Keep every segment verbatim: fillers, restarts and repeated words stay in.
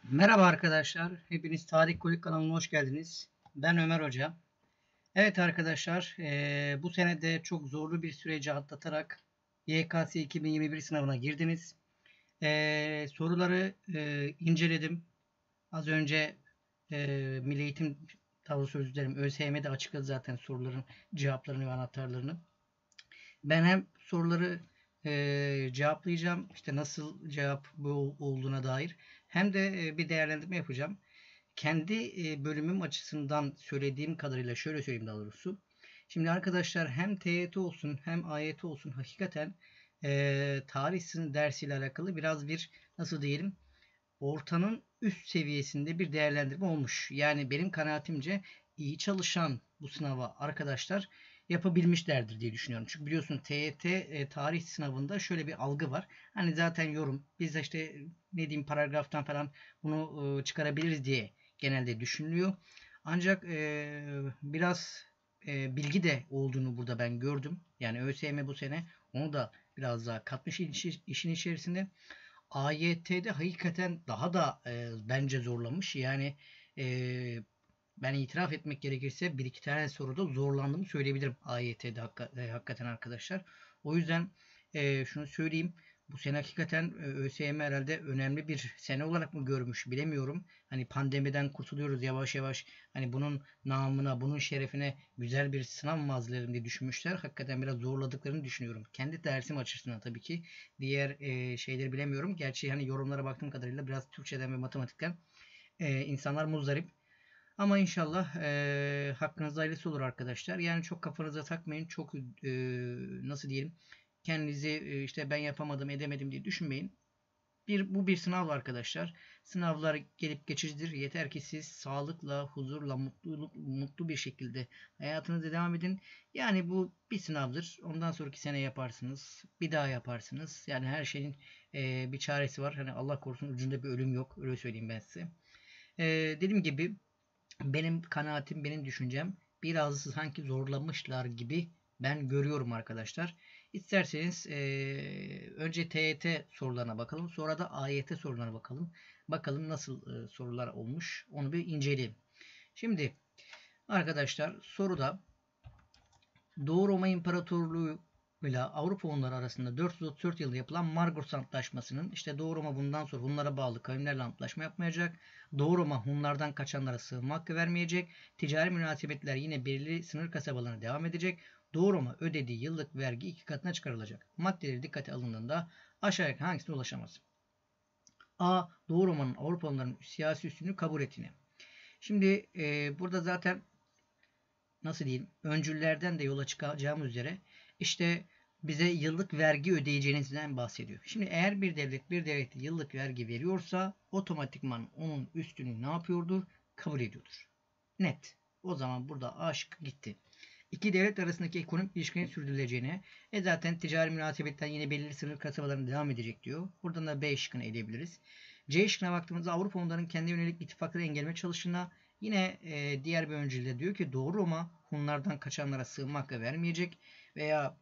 Merhaba arkadaşlar. Hepiniz Tarih Kolik kanalına hoş geldiniz. Ben Ömer Hoca. Evet arkadaşlar, eee, bu sene de çok zorlu bir süreci atlatarak Y K S iki bin yirmi bir sınavına girdiniz. Eee, soruları eee, inceledim. Az önce eee Milli Eğitim, daha doğrusu özür dilerim, ÖSYM'de açıkladı zaten soruların cevaplarını ve anahtarlarını. Ben hem soruları eee, cevaplayacağım, işte nasıl cevap bu olduğuna dair, hem de eee, bir değerlendirme yapacağım. Kendi e, bölümüm açısından söylediğim kadarıyla şöyle söyleyeyim daha doğrusu. Şimdi arkadaşlar, hem T Y T olsun hem A Y T olsun hakikaten e, tarih sınıf dersiyle alakalı biraz bir, nasıl diyelim, ortanın üst seviyesinde bir değerlendirme olmuş. Yani benim kanaatimce iyi çalışan bu sınava arkadaşlar yapabilmişlerdir diye düşünüyorum. Çünkü biliyorsun T Y T e, tarih sınavında şöyle bir algı var. Hani zaten yorum, biz de işte ne diyeyim, paragraftan falan bunu e, çıkarabiliriz diye genelde düşünülüyor. Ancak e, biraz e, bilgi de olduğunu burada ben gördüm. Yani ÖSYM bu sene onu da biraz daha katmış işin içerisinde. A Y T'de hakikaten daha da e, bence zorlamış. Yani e, ben itiraf etmek gerekirse bir iki tane soruda zorlandığımı söyleyebilirim A Y T'de hakka, e, hakikaten arkadaşlar. O yüzden e, şunu söyleyeyim. Bu sene hakikaten e, ÖSYM herhalde önemli bir sene olarak mı görmüş bilemiyorum. Hani pandemiden kurtuluyoruz yavaş yavaş. Hani bunun namına, bunun şerefine güzel bir sınav mı hazırlayalım diye düşünmüşler. Hakikaten biraz zorladıklarını düşünüyorum. Kendi dersim açısından tabii ki. Diğer e, şeyleri bilemiyorum. Gerçi hani yorumlara baktığım kadarıyla biraz Türkçeden ve matematikten e, insanlar muzdarip. Ama inşallah e, hakkınızda hayırlısı olur arkadaşlar. Yani çok kafanıza takmayın. Çok e, nasıl diyelim, kendinizi e, işte ben yapamadım edemedim diye düşünmeyin. Bir, bu bir sınav arkadaşlar. Sınavlar gelip geçicidir. Yeter ki siz sağlıkla, huzurla, mutlu, mutlu bir şekilde hayatınıza devam edin. Yani bu bir sınavdır. Ondan sonraki sene yaparsınız. Bir daha yaparsınız. Yani her şeyin e, bir çaresi var. Hani Allah korusun ucunda bir ölüm yok. Öyle söyleyeyim ben size. E, dediğim gibi benim kanaatim, benim düşüncem biraz sanki zorlamışlar gibi ben görüyorum arkadaşlar. İsterseniz eee, önce T Y T sorularına bakalım. Sonra da A Y T sorularına bakalım. Bakalım nasıl e, sorular olmuş. Onu bir inceleyelim. Şimdi arkadaşlar, soruda Doğu Roma İmparatorluğu ile Avrupa Hunları arasında dört yüz otuz dört yılında yapılan Margos Antlaşması'nın, işte Doğu Roma bundan sonra Hunlara bağlı kavimlerle antlaşma yapmayacak. Doğu Roma Hunlardan kaçanlara sığınma hakkı vermeyecek. Ticari münasebetler yine belirli sınır kasabalarına devam edecek. Doğu Roma ödediği yıllık vergi iki katına çıkarılacak. Maddeleri dikkate alındığında aşağıdaki hangisine ulaşamaz? A. Doğu Roma'nın Avrupalıların siyasi üstünlüğü kabul ettiğini. Şimdi e, burada zaten, nasıl diyeyim, öncüllerden de yola çıkacağımız üzere işte bize yıllık vergi ödeyeceğinizden bahsediyor. Şimdi eğer bir devlet bir devlete yıllık vergi veriyorsa otomatikman onun üstünü ne yapıyordur? Kabul ediyordur. Net. O zaman burada A şıkkı gitti. İki devlet arasındaki ekonomik ilişkilerin sürdürüleceğine, e zaten ticari münasebetten yine belirli sınır kasabalarına devam edecek diyor. Buradan da B şıkkını eleyebiliriz. C şıkkına baktığımızda Avrupa onların kendi yönelik ittifakları engelleme çalıştığına, yine e, diğer bir öncülde diyor ki Doğu Roma Hunlardan kaçanlara sığınma hakkı vermeyecek veya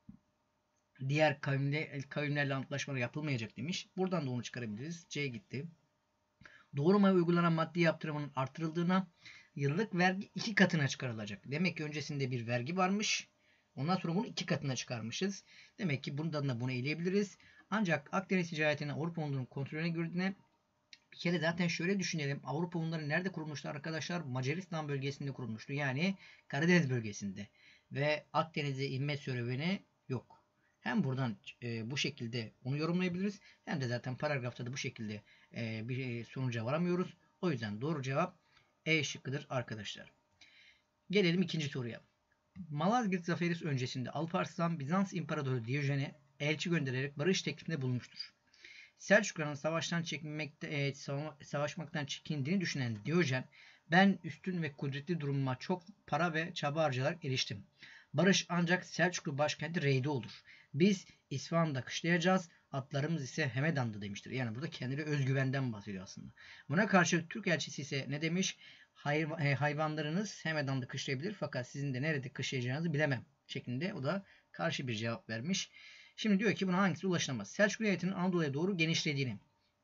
diğer kavimle, kavimlerle antlaşmalar yapılmayacak demiş. Buradan da onu çıkarabiliriz. C gitti. Doğu Roma'ya uygulanan maddi yaptırımının artırıldığına, yıllık vergi iki katına çıkarılacak. Demek ki öncesinde bir vergi varmış. Ondan sonra bunu iki katına çıkarmışız. Demek ki bundan da bunu eleyebiliriz. Ancak Akdeniz ticaretine Avrupa Hunları'nın kontrolüne girdiğine, bir kere zaten şöyle düşünelim. Avrupa Hunları nerede kurulmuştu arkadaşlar? Macaristan bölgesinde kurulmuştu. Yani Karadeniz bölgesinde. Ve Akdeniz'e inme serüveni yok. Hem buradan e, bu şekilde onu yorumlayabiliriz. Hem de zaten paragrafta da bu şekilde e, bir sonuca varamıyoruz. O yüzden doğru cevap E şıkkıdır arkadaşlar. Gelelim ikinci soruya. Malazgirt Zaferi öncesinde Alparslan Bizans İmparatoru Diyojen'e elçi göndererek barış teklifinde bulmuştur. Selçukluların savaştan çekinmekte, e, savaşmaktan çekindiğini düşünen Diyojen, ben üstün ve kudretli durumuma çok para ve çaba harcayarak eriştim. Barış ancak Selçuklu başkenti Rey'de olur. Biz İsfahan'da kışlayacağız, atlarımız ise Hemedan'da demiştir. Yani burada kendine özgüvenden bahsediyor aslında. Buna karşı Türk elçisi ise ne demiş? Hayv hayvanlarınız Hemedan'da kışlayabilir fakat sizin de nerede kışlayacağınızı bilemem şeklinde o da karşı bir cevap vermiş. Şimdi diyor ki buna hangisi ulaşılamaz? Selçuklu devletinin Anadolu'ya doğru genişlediğini.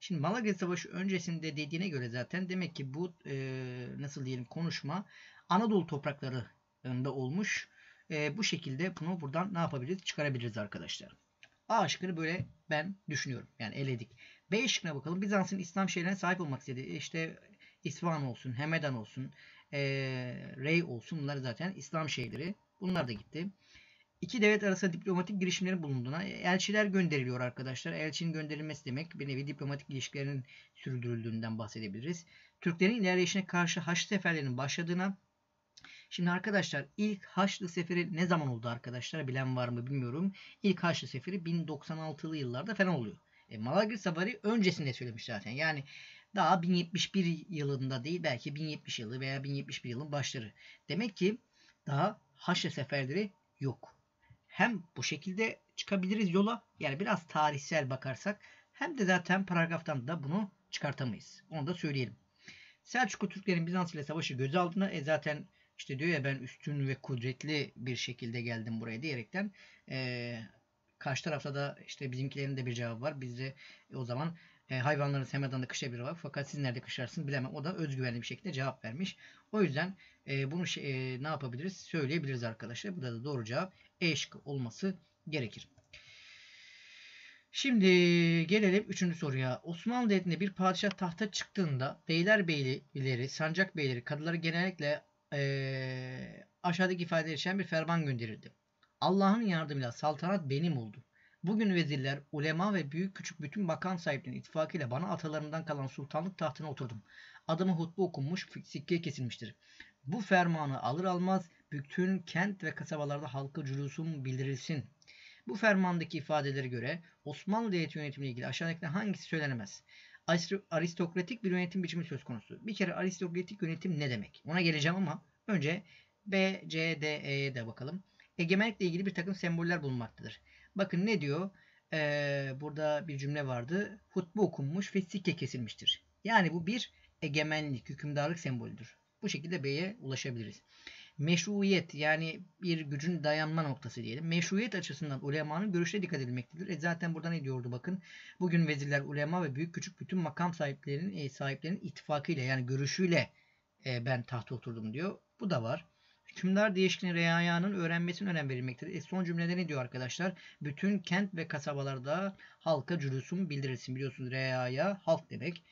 Şimdi Malagres Savaşı öncesinde dediğine göre zaten demek ki bu e, nasıl diyelim konuşma Anadolu topraklarında olmuş. E, bu şekilde bunu buradan ne yapabiliriz? Çıkarabiliriz arkadaşlar. A şıkkını böyle ben düşünüyorum. Yani eledik. B şıkkına bakalım. Bizans'ın İslam şehrine sahip olmak istediği işte İsfahan olsun, Hemedan olsun, e, Rey olsun. Bunlar zaten İslam şehirleri. Bunlar da gitti. İki devlet arasında diplomatik girişimlerin bulunduğuna elçiler gönderiliyor arkadaşlar. Elçinin gönderilmesi demek bir nevi diplomatik ilişkilerin sürdürüldüğünden bahsedebiliriz. Türklerin ilerleyişine karşı Haçlı seferlerinin başladığına. Şimdi arkadaşlar ilk Haçlı Seferi ne zaman oldu arkadaşlar? Bilen var mı bilmiyorum. İlk Haçlı Seferi bin doksan altılı yıllarda falan oluyor. E, Malagres Seferi öncesinde söylemiş zaten. Yani daha bin yetmiş bir yılında değil belki bin yetmiş yılı veya bin yetmiş bir yılın başları. Demek ki daha Haçlı Seferleri yok. Hem bu şekilde çıkabiliriz yola. Yani biraz tarihsel bakarsak hem de zaten paragraftan da bunu çıkartamayız. Onu da söyleyelim. Selçuklu Türklerin Bizans ile savaşı göze aldığında e zaten işte diyor ya ben üstün ve kudretli bir şekilde geldim buraya diyerekten e, karşı tarafta da işte bizimkilerin de bir cevabı var. Biz de e, o zaman e, hayvanların Hemedan'da kışlayabilir var. Fakat siz nerede kışlarsınız bilemem. O da özgüvenli bir şekilde cevap vermiş. O yüzden e, bunu şey, e, ne yapabiliriz? Söyleyebiliriz arkadaşlar. Burada da doğru cevap E şıkkı olması gerekir. Şimdi gelelim üçüncü soruya. Osmanlı Devleti'nde bir padişah tahta çıktığında beylerbeyleri, sancak beyleri, kadıları genellikle ee, aşağıdaki ifade içeren bir ferman gönderirdi. Allah'ın yardımıyla saltanat benim oldu. Bugün vezirler, ulema ve büyük küçük bütün makam sahiplerinin ittifakıyla bana atalarımdan kalan sultanlık tahtına oturdum. Adıma hutbe okunmuş, sikke kesilmiştir. Bu fermanı alır almaz bütün kent ve kasabalarda halka cülusum bildirilsin. Bu fermandaki ifadelere göre Osmanlı Devleti yönetimiyle ilgili aşağıdakilerden hangisi söylenemez? Aristokratik bir yönetim biçimi söz konusu. Bir kere aristokratik yönetim ne demek? Ona geleceğim ama önce B, C, D, E'ye de bakalım. Egemenlikle ilgili bir takım semboller bulunmaktadır. Bakın ne diyor? Ee, burada bir cümle vardı. Hutbe okunmuş ve sikke kesilmiştir. Yani bu bir egemenlik, hükümdarlık sembolüdür. Bu şekilde B'ye ulaşabiliriz. Meşruiyet yani bir gücün dayanma noktası diyelim. Meşruiyet açısından ulemanın görüşüne dikkat edilmektedir. E zaten burada ne diyordu bakın. Bugün vezirler, ulema ve büyük küçük bütün makam sahiplerinin e, sahiplerinin ittifakıyla yani görüşüyle e, ben tahta oturdum diyor. Bu da var. Hükümdar değişkini reayanın öğrenmesine önem verilmektedir. E son cümlede ne diyor arkadaşlar? Bütün kent ve kasabalarda halka cülusum bildirilsin. Biliyorsunuz reaya halk demek.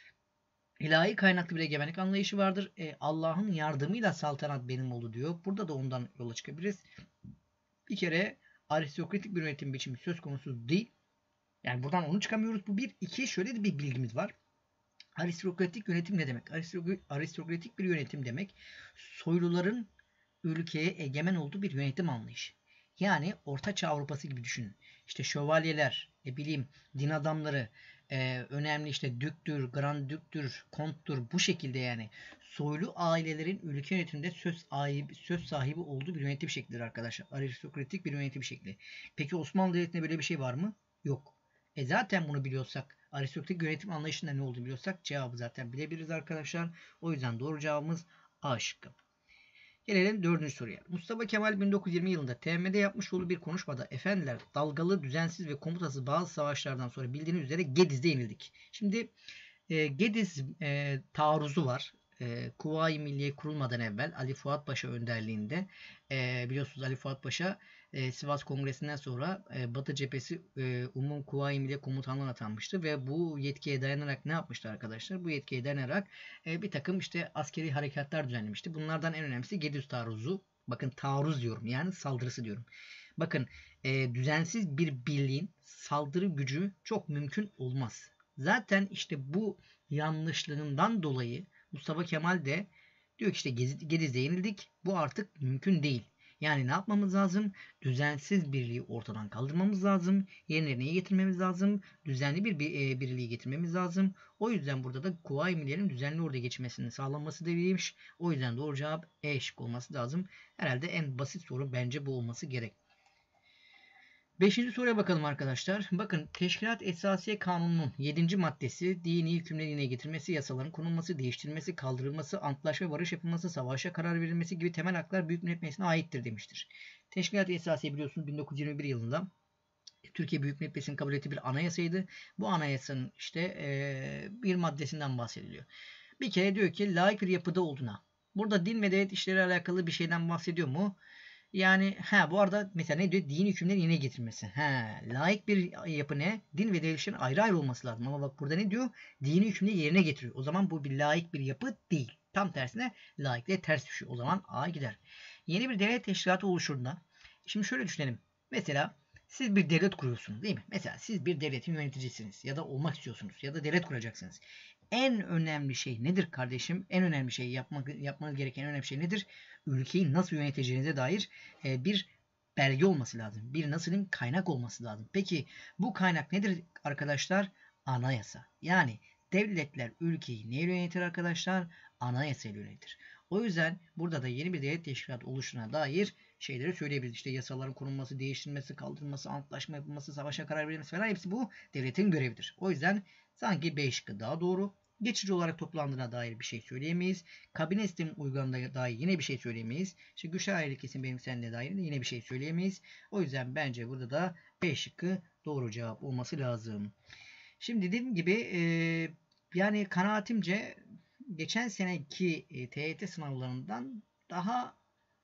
İlahi kaynaklı bir egemenlik anlayışı vardır. E, Allah'ın yardımıyla saltanat benim oldu diyor. Burada da ondan yola çıkabiliriz. Bir kere aristokratik bir yönetim biçimi söz konusu değil. Yani buradan onu çıkamıyoruz. Bu bir. İki şöyle de bir bilgimiz var. Aristokratik yönetim ne demek? Aristokratik bir yönetim demek soyluların ülkeye egemen olduğu bir yönetim anlayışı. Yani Orta Çağ Avrupası gibi düşünün. İşte şövalyeler, ne bileyim din adamları, e, önemli işte düktür, grand düktür, konttur bu şekilde yani soylu ailelerin ülke yönetiminde söz sahibi, söz sahibi olduğu bir yönetim şeklidir arkadaşlar. Aristokratik bir yönetim şekli. Peki Osmanlı Devleti'nde böyle bir şey var mı? Yok. E zaten bunu biliyorsak, aristokratik yönetim anlayışında ne olduğunu biliyorsak cevabı zaten bilebiliriz arkadaşlar. O yüzden doğru cevabımız A şıkkı. Gelelim dördüncü soruya. Mustafa Kemal bin dokuz yüz yirmi yılında T M'de yapmış olduğu bir konuşmada efendiler dalgalı, düzensiz ve komutasız bazı savaşlardan sonra bildiğiniz üzere Gediz'de yenildik. Şimdi e, Gediz e, taarruzu var. E, Kuvayi Milliye kurulmadan evvel Ali Fuat Paşa önderliğinde e, biliyorsunuz Ali Fuat Paşa e, Sivas Kongresi'nden sonra e, Batı Cephesi e, Umum Kuvayi Milliye Komutanlığı'na atanmıştı ve bu yetkiye dayanarak ne yapmıştı arkadaşlar? Bu yetkiye dayanarak e, bir takım işte askeri harekatlar düzenlemişti. Bunlardan en önemlisi Gediz taarruzu. Bakın taarruz diyorum yani saldırısı diyorum. Bakın e, düzensiz bir birliğin saldırı gücü çok mümkün olmaz. Zaten işte bu yanlışlığından dolayı Mustafa Kemal de diyor ki işte Gediz'de yenildik. Bu artık mümkün değil. Yani ne yapmamız lazım? Düzensiz birliği ortadan kaldırmamız lazım. Yerine neyi getirmemiz lazım? Düzenli bir birliği getirmemiz lazım. O yüzden burada da Kuvayi Milliye'nin düzenli orduya geçmesinin sağlanması demiş. O yüzden doğru cevap E şık olması lazım. Herhalde en basit soru bence bu olması gerek. Beşinci soruya bakalım arkadaşlar. Bakın Teşkilat Esasiye Kanunu'nun yedinci maddesi dini hükümleri yerine getirmesi, yasaların konulması, değiştirilmesi, kaldırılması, antlaşma, barış yapılması, savaşa karar verilmesi gibi temel haklar Büyük Millet Meclisi'ne aittir demiştir. Teşkilat Esasiye biliyorsunuz bin dokuz yüz yirmi bir yılında Türkiye Büyük Millet Meclisi'nin kabul ettiği bir anayasaydı. Bu anayasanın işte e, bir maddesinden bahsediliyor. Bir kere diyor ki layık bir yapıda olduğuna. Burada din ve devlet işleri alakalı bir şeyden bahsediyor mu? Yani ha bu arada mesela ne diyor? Din hükümleri yerine getirmesi. Ha, layık bir yapı ne? Din ve devlet işlerinin ayrı ayrı olması lazım. Ama bak burada ne diyor? Dini hükümleri yerine getiriyor. O zaman bu bir layık bir yapı değil. Tam tersine layıklığa ters düşüyor. O zaman A gider. Yeni bir devlet teşkilatı oluşturduğunda. Şimdi şöyle düşünelim. Mesela siz bir devlet kuruyorsunuz değil mi? Mesela siz bir devletin yöneticisiniz ya da olmak istiyorsunuz ya da devlet kuracaksınız. En önemli şey nedir kardeşim? En önemli şey yapmak, yapmanız gereken en önemli şey nedir? Ülkeyi nasıl yöneteceğinize dair e, bir belge olması lazım. Bir nasıl diyeyim kaynak olması lazım. Peki bu kaynak nedir arkadaşlar? Anayasa. Yani devletler ülkeyi neyle yönetir arkadaşlar? Anayasayla yönetir. O yüzden burada da yeni bir devlet teşkilatı oluşuna dair şeyleri söyleyebiliriz. İşte yasaların konulması, değiştirilmesi, kaldırılması, antlaşma yapılması, savaşa karar verilmesi falan hepsi bu devletin görevidir. O yüzden sanki B şıkkı daha doğru. Geçici olarak toplandığına dair bir şey söyleyemeyiz. Kabine sistemi uygulandığına dair yine bir şey söyleyemeyiz. İşte güçler ayrılık kesim benimsendiğine dair de yine bir şey söyleyemeyiz. O yüzden bence burada da B şıkkı doğru cevap olması lazım. Şimdi dediğim gibi e, yani kanaatimce geçen seneki e, T Y T sınavlarından daha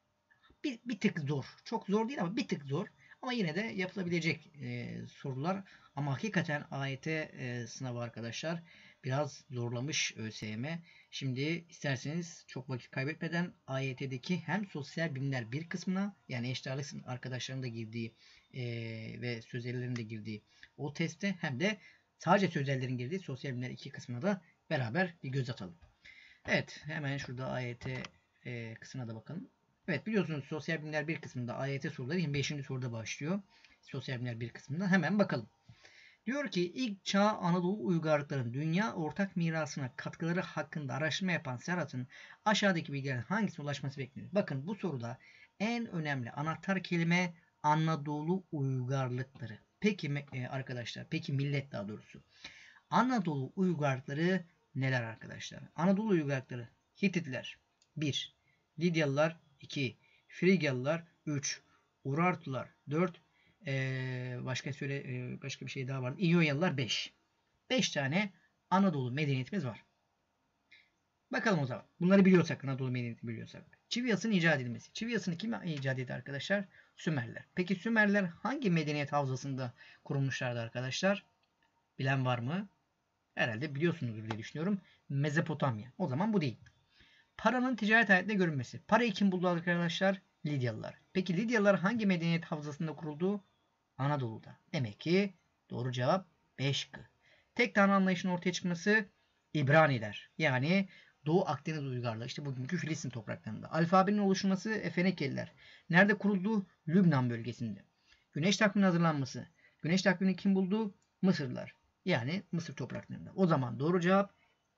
bir, bir tık zor. Çok zor değil ama bir tık zor. Ama yine de yapılabilecek e, sorular. Ama hakikaten A Y T e, sınavı arkadaşlar biraz zorlamış ÖSYM. Şimdi isterseniz çok vakit kaybetmeden A Y T'deki hem sosyal bilimler bir kısmına yani eşit ağırlık arkadaşlarının da girdiği e, ve sözellerin de girdiği o teste hem de sadece sözellerin girdiği sosyal bilimler iki kısmına da beraber bir göz atalım. Evet hemen şurada A Y T e, kısmına da bakalım. Evet biliyorsunuz sosyal bilimler bir kısmında A Y T soruları yirmi beşinci soruda başlıyor. Sosyal bilimler bir kısmında hemen bakalım. Diyor ki ilk çağ Anadolu uygarlıkların dünya ortak mirasına katkıları hakkında araştırma yapan Serhat'ın aşağıdaki bilgilerin hangisine ulaşması bekleniyor? Bakın bu soruda en önemli anahtar kelime Anadolu uygarlıkları. Peki arkadaşlar, peki millet daha doğrusu. Anadolu uygarlıkları neler arkadaşlar? Anadolu uygarlıkları Hititler bir, Lidyalılar iki, Frigyalılar üç, Urartular dört, ee, başka söyle e, başka bir şey daha var. İyonyalılar beş. beş tane Anadolu medeniyetimiz var. Bakalım o zaman. Bunları biliyorsak, Anadolu medeniyeti biliyorsak. Çiviyas'ın icat edilmesi. Çiviyas'ını kim icat etti arkadaşlar? Sümerler. Peki Sümerler hangi medeniyet havzasında kurulmuşlardı arkadaşlar? Bilen var mı? Herhalde biliyorsunuzdur diye düşünüyorum. Mezopotamya. O zaman bu değil. Paranın ticaret aletinde görünmesi. Parayı kim buldu arkadaşlar? Lidyalılar. Peki Lidyalılar hangi medeniyet havzasında kuruldu? Anadolu'da. Demek ki doğru cevap B şıkkı. Tek tanrı anlayışının ortaya çıkması İbraniler. Yani Doğu Akdeniz uygarlığı. İşte bugünkü Filistin topraklarında. Alfabenin oluşması Fenekeliler. Nerede kuruldu? Lübnan bölgesinde. Güneş takviminin hazırlanması. Güneş takvimini kim buldu? Mısırlılar. Yani Mısır topraklarında. O zaman doğru cevap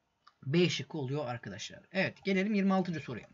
B şıkkı oluyor arkadaşlar. Evet gelelim yirmi altıncı soruya.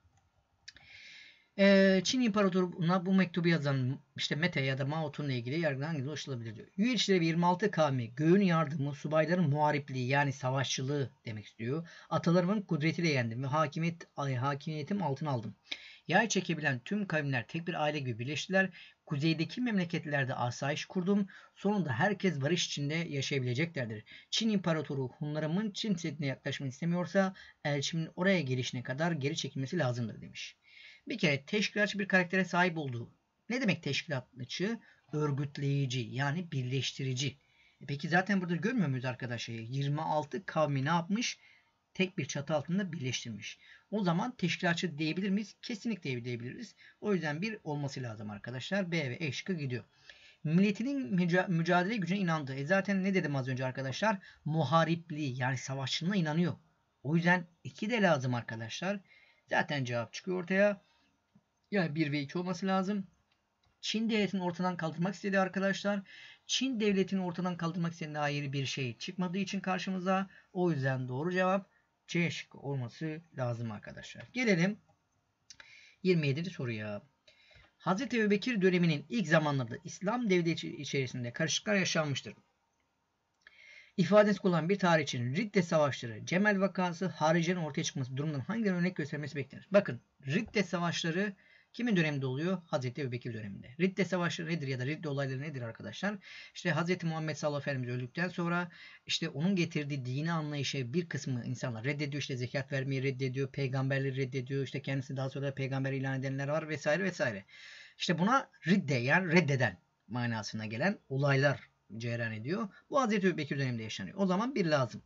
Ee, Çin İmparatorluğu'na bu mektubu yazan işte Mete ya da Mao Tun'la ilgili yargıdan hangisi ulaşılabilir diyor. Yücelçileri yirmi altı kavmi göğün yardımı, subayların muharipliği yani savaşçılığı demek istiyor. Atalarımın kudretiyle yendim ve hakimiyet, hakimiyetim altına aldım. Yay çekebilen tüm kavimler tek bir aile gibi birleştiler. Kuzeydeki memleketlerde asayiş kurdum. Sonunda herkes barış içinde yaşayabileceklerdir. Çin İmparatoru Hunlarımın Çin Seddi'ne yaklaşmak istemiyorsa elçimin oraya gelişine kadar geri çekilmesi lazımdır demiş. Bir kere teşkilatçı bir karaktere sahip olduğu. Ne demek teşkilatçı? Örgütleyici yani birleştirici. E peki zaten burada görmüyor muyuz arkadaşlar? yirmi altı kavmi ne yapmış? Tek bir çatı altında birleştirmiş. O zaman teşkilatçı diyebilir miyiz? Kesinlikle diyebiliriz. O yüzden bir olması lazım arkadaşlar. B ve E şıkkı gidiyor. Milletinin müca mücadele gücüne inandı. E zaten ne dedim az önce arkadaşlar? Muharipliği yani savaşçılığına inanıyor. O yüzden iki de lazım arkadaşlar. Zaten cevap çıkıyor ortaya. Yani bir ve iki olması lazım. Çin devletini ortadan kaldırmak istedi arkadaşlar. Çin devletini ortadan kaldırmak istediğine dair bir şey çıkmadığı için karşımıza. O yüzden doğru cevap C şıkkı olması lazım arkadaşlar. Gelelim yirmi yedinci soruya. Hazreti Ebubekir döneminin ilk zamanlarında İslam devleti içerisinde karışıklıklar yaşanmıştır. İfadesi kullanılan bir tarih için Ridde savaşları, Cemel vakası, haricilerin ortaya çıkması durumundan hangilerine örnek göstermesi beklenir? Bakın Ridde savaşları Kimin döneminde oluyor? Hazreti Ebubekir döneminde. Ridde savaşları nedir ya da Ridde olayları nedir arkadaşlar? İşte Hazreti Muhammed sallallahu aleyhi ve sellem öldükten sonra işte onun getirdiği dini anlayışı bir kısmı insanlar reddediyor. İşte zekat vermeyi reddediyor, peygamberleri reddediyor. İşte kendisi daha sonra da peygamber ilan edenler var vesaire vesaire. İşte buna ridde yani reddeden manasına gelen olaylar cereyan ediyor. Bu Hazreti Ebubekir döneminde yaşanıyor. O zaman bir lazım.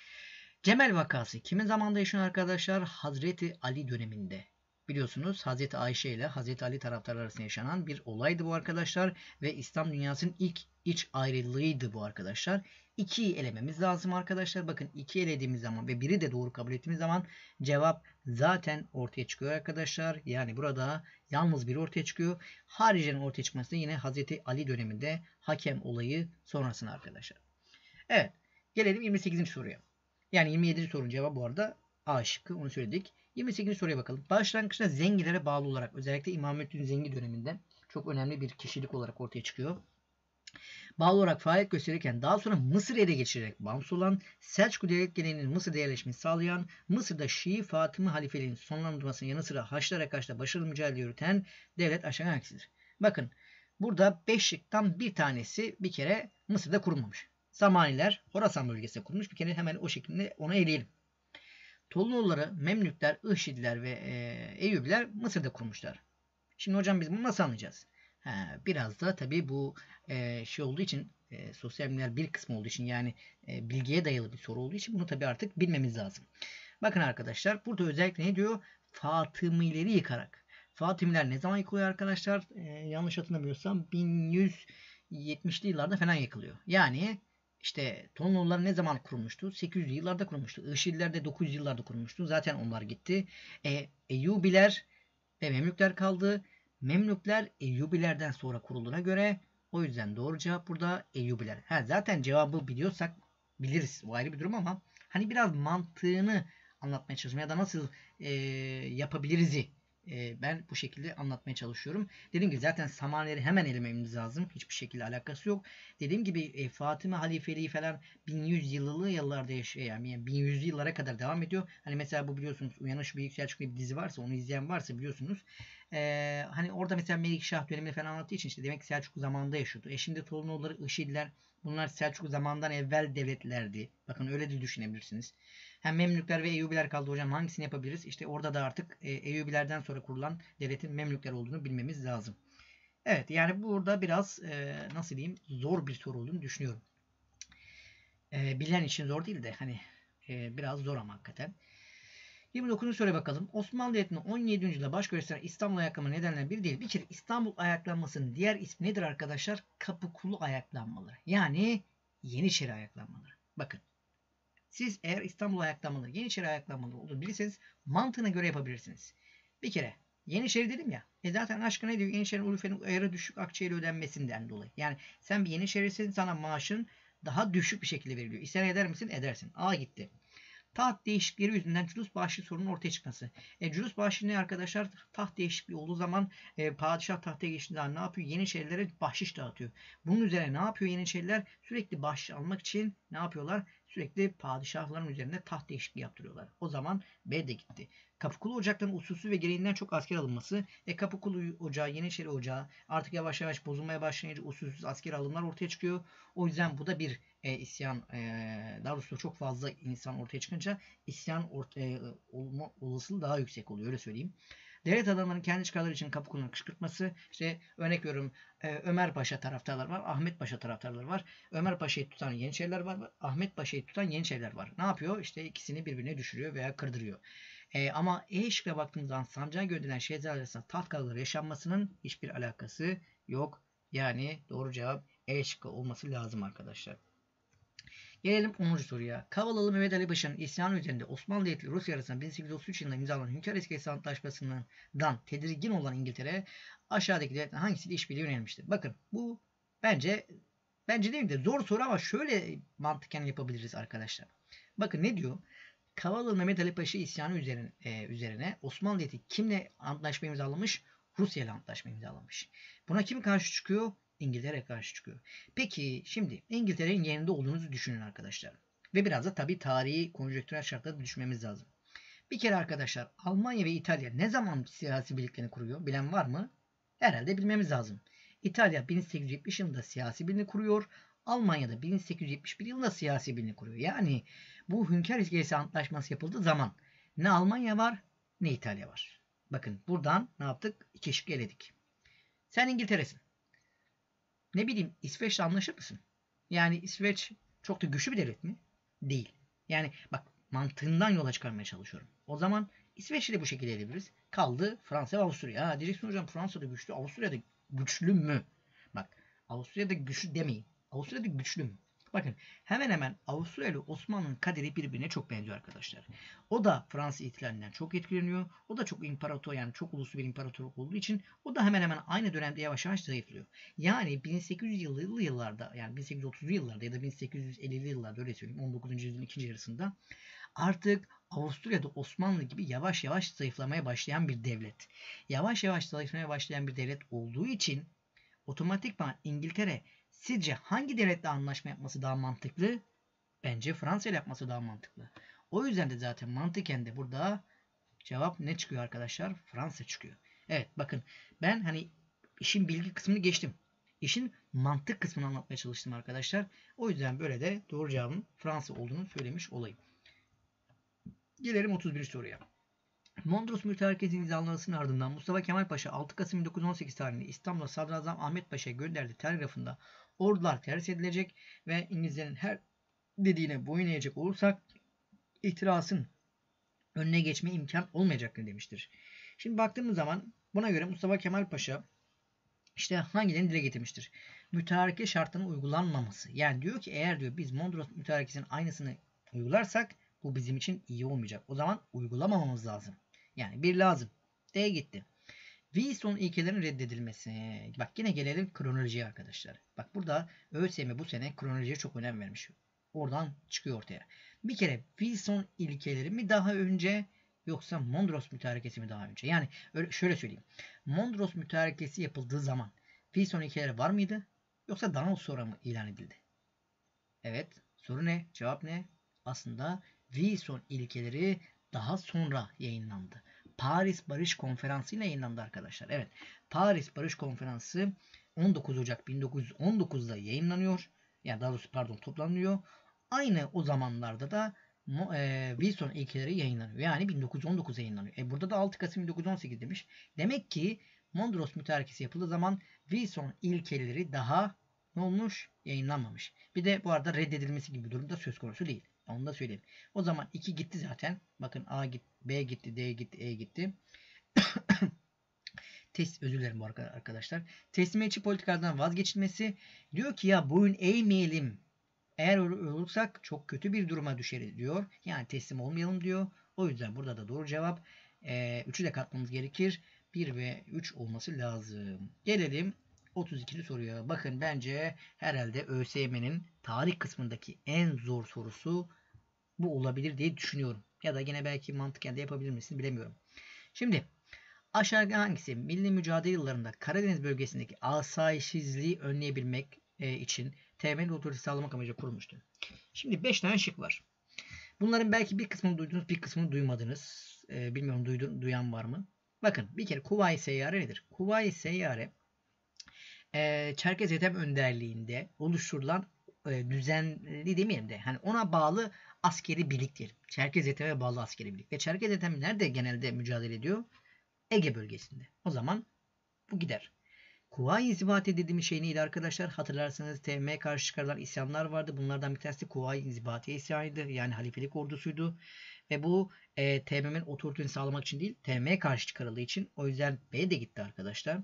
Cemel vakası kimin zamanında yaşanıyor arkadaşlar? Hazreti Ali döneminde. Biliyorsunuz Hazreti Ayşe ile Hazreti Ali taraftarları arasında yaşanan bir olaydı bu arkadaşlar. Ve İslam dünyasının ilk iç ayrılığıydı bu arkadaşlar. ikiyi elememiz lazım arkadaşlar. Bakın iki elediğimiz zaman ve biri de doğru kabul ettiğimiz zaman cevap zaten ortaya çıkıyor arkadaşlar. Yani burada yalnız biri ortaya çıkıyor. Haricen ortaya çıkması da yine Hazreti Ali döneminde hakem olayı sonrasında arkadaşlar. Evet. Gelelim yirmi sekizinci soruya. Yani yirmi yedinci sorunun cevabı bu arada A şıkkı, onu söyledik. yirmi sekizinci soruya bakalım. Başlangıçta zengilere bağlı olarak özellikle İmamettin Zengi döneminde çok önemli bir kişilik olarak ortaya çıkıyor. Bağlı olarak faaliyet gösterirken daha sonra Mısır'ı ele geçirerek bağımsız olan Selçuklu devlet geleneğinin Mısır'da yerleşmesini sağlayan, Mısır'da Şii Fatıma halifeliğinin sonlandırmasının yanı sıra Haçlılara karşı da başarılı mücadele yürüten devlet aşağı hangisidir? Bakın burada beş şıktan bir tanesi bir kere Mısır'da kurulmamış. Samaniler Horasan bölgesinde kurulmuş. Bir kere hemen o şekilde ona eleyelim. Tolunoğulları, Memlükler, Ihşidiler ve e, Eyyubiler Mısır'da kurmuşlar. Şimdi hocam biz bunu nasıl anlayacağız? Ha, biraz da tabii bu e, şey olduğu için e, sosyal bilimler bir kısmı olduğu için yani e, bilgiye dayalı bir soru olduğu için bunu tabii artık bilmemiz lazım. Bakın arkadaşlar burada özellikle ne diyor? Fatımileri yıkarak. Fatımiler ne zaman yıkılıyor arkadaşlar? E, yanlış hatırlamıyorsam bin yüz yetmişli yıllarda falan yıkılıyor. Yani işte Tonoğulları ne zaman kurulmuştu? sekiz yüzlü yıllarda kurulmuştu. Işililer de dokuz yüz yıllarda kurulmuştu. Zaten onlar gitti. E, Eyyubiler ve Memlükler kaldı. Memlükler Eyyubilerden sonra kurulduğuna göre o yüzden doğru cevap burada Eyyubiler. Ha, zaten cevabı biliyorsak biliriz. O ayrı bir durum ama hani biraz mantığını anlatmaya çalışıyorum. Ya da nasıl e, yapabiliriz'i e, ben bu şekilde anlatmaya çalışıyorum. Dediğim gibi zaten Samanileri hemen elememiz lazım. Hiçbir şekilde alakası yok. Dediğim gibi e, Fatıma halifeliği falan bin yüz yıllı yıllarda yaşıyor. Yani bin yüzlü yıllara kadar devam ediyor. Hani mesela bu biliyorsunuz Uyanış Büyük Selçuklu bir dizi varsa onu izleyen varsa biliyorsunuz. Ee, hani orada mesela Melikşah dönemini falan anlattığı için işte demek ki Selçuklu zamanında yaşıyordu. E şimdi Tolunoğulları, Işıdiler bunlar Selçuklu zamandan evvel devletlerdi. Bakın öyle de düşünebilirsiniz. Hem Memlükler ve Eyyubiler kaldı hocam. Hangisini yapabiliriz? İşte orada da artık e, Eyyubilerden sonra kurulan devletin Memlükler olduğunu bilmemiz lazım. Evet yani burada biraz e, nasıl diyeyim zor bir soru olduğunu düşünüyorum. E, bilen için zor değil de hani e, biraz zor ama hakikaten. yirmi dokuzuncu soruya bakalım. Osmanlı Devleti'nin on yedinci yüzyılda baş gösteren İstanbul ayaklanma nedenlerinden biri değil. Bir kere İstanbul ayaklanmasının diğer ismi nedir arkadaşlar? Kapıkulu ayaklanmaları. Yani Yeniçeri ayaklanmaları. Bakın. Siz eğer İstanbul ayaklanmaları, Yeniçeri ayaklanmaları olduğunu bilirseniz mantığına göre yapabilirsiniz. Bir kere Yeniçeri dedim ya. E zaten aşkı ne diyor? Yeniçeri'nin Urfa'nın ayarı düşük akçeyle ödenmesinden dolayı. Yani sen bir Yeniçerisin, sana maaşın daha düşük bir şekilde veriliyor. İster eder misin? Edersin. A gitti. Taht değişiklikleri yüzünden cülus bahşişi sorunun ortaya çıkması. E, cülus bahşişi ne arkadaşlar? Taht değişikliği olduğu zaman e, padişah tahta geçtiği zaman ne yapıyor? Yeniçerilere bahşiş dağıtıyor. Bunun üzerine ne yapıyor Yeniçeriler? Sürekli bahşiş almak için ne yapıyorlar? Sürekli padişahların üzerinde taht değişikliği yaptırıyorlar. O zaman B de gitti. Kapıkulu ocakların usulsüz ve gereğinden çok asker alınması. E Kapıkulu ocağı, Yeniçeri ocağı artık yavaş yavaş bozulmaya başlayınca usulsüz asker alımlar ortaya çıkıyor. O yüzden bu da bir e, isyan, e, daha doğrusu çok fazla insan ortaya çıkınca isyan ortaya olma olasılığı daha yüksek oluyor. Öyle söyleyeyim. Devlet adamlarının kendi çıkarları için Kapıkulu'nu kışkırtması. İşte örnek veriyorum e, Ömer Paşa taraftarları var. Ahmet Paşa taraftarları var. Ömer Paşa'yı tutan Yeniçeriler var. Ahmet Paşa'yı tutan Yeniçeriler var. Ne yapıyor? İşte ikisini birbirine düşürüyor veya kırdırıyor. E, ama E şıkkına baktığımız zaman sancağa gönderilen şehzadeler arasında taht kavgaları yaşanmasının hiçbir alakası yok. Yani doğru cevap E şıkkı olması lazım arkadaşlar. Gelelim onuncu soruya. Kavalalı Mehmet Ali Paşa'nın isyanı üzerinde Osmanlı Devleti ile Rusya arasında bin sekiz yüz otuz üç yılında imzalanan Hünkar İskelesi Antlaşması'ndan tedirgin olan İngiltere aşağıdaki devletlerden hangisiyle işbirliği yönelmiştir? Bakın bu bence bence değil de zor soru ama şöyle mantıken yapabiliriz arkadaşlar. Bakın ne diyor? Kavalalı Mehmet Ali Paşa isyanı üzerine, e, üzerine Osmanlı Devleti kimle antlaşma imzalamış? Rusya ile antlaşma imzalamış. Buna kim karşı çıkıyor? İngiltere karşı çıkıyor. Peki şimdi İngiltere'nin yerinde olduğunuzu düşünün arkadaşlar. Ve biraz da tabii tarihi konjonktürel şartları düşünmemiz lazım. Bir kere arkadaşlar Almanya ve İtalya ne zaman siyasi birliklerini kuruyor? Bilen var mı? Herhalde bilmemiz lazım. İtalya bin sekiz yüz yetmiş yılında siyasi birliğini kuruyor. Almanya'da bin sekiz yüz yetmiş bir yılında siyasi birliğini kuruyor. Yani bu Hünkar İskelesi Antlaşması yapıldığı zaman ne Almanya var ne İtalya var. Bakın buradan ne yaptık? İki şık eledik. Sen İngiltere'sin. Ne bileyim İsveç'le anlaşır mısın? Yani İsveç çok da güçlü bir devlet mi? Değil. Yani bak mantığından yola çıkarmaya çalışıyorum. O zaman İsveç'i de bu şekilde edebiliriz. Kaldı Fransa ve Avusturya. Ha, diyeceksin hocam Fransa'da güçlü, Avusturya'da güçlü mü? Bak Avusturya'da güçlü demeyin. Avusturya'da güçlü mü? Bakın hemen hemen Avusturya ile Osmanlı'nın kaderi birbirine çok benziyor arkadaşlar. O da Fransız ihtilalinden çok etkileniyor. O da çok imparator yani çok uluslu bir imparatorluk olduğu için o da hemen hemen aynı dönemde yavaş yavaş zayıflıyor. Yani bin sekiz yüzlü yıllarda yani bin sekiz yüz otuzlu yıllarda ya da bin sekiz yüz ellili yıllarda öyle söyleyeyim on dokuzuncu yüzyılın ikinci yarısında artık Avusturya'da Osmanlı gibi yavaş yavaş zayıflamaya başlayan bir devlet. Yavaş yavaş zayıflamaya başlayan bir devlet olduğu için otomatikman İngiltere sizce hangi devletle anlaşma yapması daha mantıklı? Bence Fransa ile yapması daha mantıklı. O yüzden de zaten mantıken de burada cevap ne çıkıyor arkadaşlar? Fransa çıkıyor. Evet bakın ben hani işin bilgi kısmını geçtim. İşin mantık kısmını anlatmaya çalıştım arkadaşlar. O yüzden böyle de doğru cevabın Fransa olduğunu söylemiş olayım. Gelelim otuz birinci soruya. Mondros Mütarekesi'nin imzalanmasının ardından Mustafa Kemal Paşa altı Kasım bin dokuz yüz on sekiz tarihinde İstanbul'a Sadrazam Ahmet Paşa'ya gönderdiği telgrafında ordular terhis edilecek ve İngilizlerin her dediğine boyun eğecek olursak ihtirasın önüne geçme imkan olmayacaktır demiştir. Şimdi baktığımız zaman buna göre Mustafa Kemal Paşa işte hangilerini dile getirmiştir? Mütareke şartının uygulanmaması. Yani diyor ki eğer diyor biz Mondros Mütarekesi'nin aynısını uygularsak bu bizim için iyi olmayacak. O zaman uygulamamamız lazım. Yani bir lazım. D gitti. Wilson ilkelerin reddedilmesi. Bak yine gelelim kronolojiye arkadaşlar. Bak burada ÖSYM bu sene kronolojiye çok önem vermiş. Oradan çıkıyor ortaya. Bir kere Wilson ilkeleri mi daha önce yoksa Mondros Mütarekesi mi daha önce? Yani öyle, şöyle söyleyeyim. Mondros Mütarekesi yapıldığı zaman Wilson ilkeleri var mıydı? Yoksa daha sonra mı ilan edildi? Evet. Soru ne? Cevap ne? Aslında Wilson ilkeleri daha sonra yayınlandı. Paris Barış Konferansı ile yayınlandı arkadaşlar. Evet. Paris Barış Konferansı on dokuz Ocak bin dokuz yüz on dokuz'da yayınlanıyor. Yani daha doğrusu pardon toplanıyor. Aynı o zamanlarda da e, Wilson ilkeleri yayınlanıyor. Yani bin dokuz yüz on dokuz yayınlanıyor. E burada da altı Kasım bin dokuz yüz on sekiz demiş. Demek ki Mondros Mütarekesi yapıldığı zaman Wilson ilkeleri daha ne olmuş? Yayınlanmamış. Bir de bu arada reddedilmesi gibi bir durum da söz konusu değil. Onu da söyleyeyim. O zaman iki gitti zaten. Bakın A gitti, B gitti, D gitti, E gitti. Test, özür dilerim bu arkadaşlar. Teslimiyetçi politikalardan vazgeçilmesi. Diyor ki ya boyun eğmeyelim. Eğer olursak çok kötü bir duruma düşeriz diyor. Yani teslim olmayalım diyor. O yüzden burada da doğru cevap üçü de katmamız gerekir. bir ve üç olması lazım. Gelelim otuz ikinci soruya. Bakın bence herhalde ÖSYM'nin tarih kısmındaki en zor sorusu bu olabilir diye düşünüyorum. Ya da yine belki mantıken de yapabilir misin bilemiyorum. Şimdi aşağıda hangisi milli mücadele yıllarında Karadeniz bölgesindeki asayişsizliği önleyebilmek için temel otorite sağlamak amacıyla kurulmuştur? Şimdi beş tane şık var. Bunların belki bir kısmını duydunuz, bir kısmını duymadınız. Ee, bilmiyorum duydun, duyan var mı? Bakın bir kere Kuvayi Seyyare nedir? Kuvayi Seyyare e, Çerkez Ethem önderliğinde oluşturulan e, düzenli demeyelim de hani ona bağlı askeri birliktir. Çerkez Ethem'e bağlı askeri birlik. Ve Çerkez Ethem nerede genelde mücadele ediyor? Ege bölgesinde. O zaman bu gider. Kuvayi İnzibati dediğimiz şey neydi arkadaşlar? Hatırlarsanız T M karşı çıkarılan isyanlar vardı. Bunlardan bir tanesi Kuvayi İnzibati isyanıydı. Yani halifelik ordusuydu. Ve bu e, T M M'nin otoritesini sağlamak için değil, T M karşı çıkarıldığı için. O yüzden B de gitti arkadaşlar.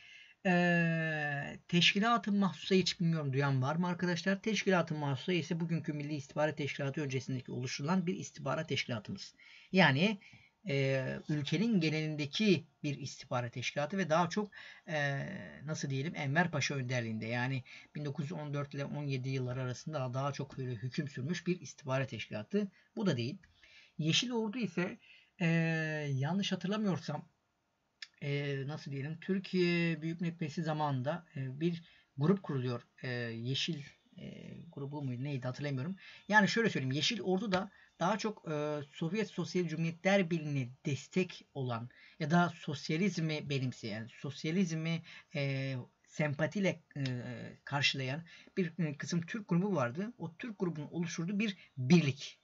Ee, Teşkilat-ı Mahsusa hiç bilmiyorum duyan var mı arkadaşlar? Teşkilat-ı Mahsusa ise bugünkü Milli İstihbarat Teşkilatı öncesindeki oluşturulan bir istihbarat teşkilatımız. Yani e, ülkenin genelindeki bir istihbarat teşkilatı ve daha çok e, nasıl diyelim Enver Paşa önderliğinde yani bin dokuz yüz on dört ile on yedi yılları arasında daha çok böyle hüküm sürmüş bir istihbarat teşkilatı. Bu da değil. Yeşil Ordu ise e, yanlış hatırlamıyorsam e, nasıl diyelim Türkiye Büyük Millet Meclisi zamanında e, bir grup kuruluyor. E, Yeşil e, grubu muydu neydi hatırlamıyorum. Yani şöyle söyleyeyim. Yeşil Ordu da daha çok e, Sovyet Sosyal Cumhuriyetler Birliği'ne destek olan ya da sosyalizmi benimseyen, sosyalizmi e, sempatiyle e, karşılayan bir e, kısım Türk grubu vardı. O Türk grubunun oluşturduğu bir birlik.